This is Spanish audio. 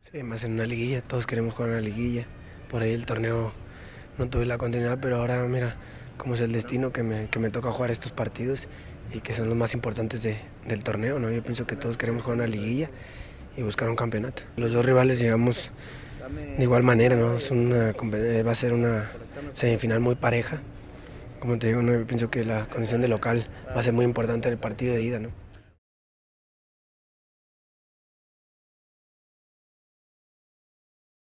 Sí, más en una liguilla, todos queremos jugar una liguilla. Por ahí el torneo no tuve la continuidad, pero ahora mira cómo es el destino que me toca jugar estos partidos y que son los más importantes del torneo, ¿no? Yo pienso que todos queremos jugar una liguilla y buscar un campeonato. Los dos rivales llegamos de igual manera, ¿no? Va a ser una semifinal muy pareja. Como te digo, ¿no? Yo pienso que la condición de local va a ser muy importante en el partido de ida, ¿no?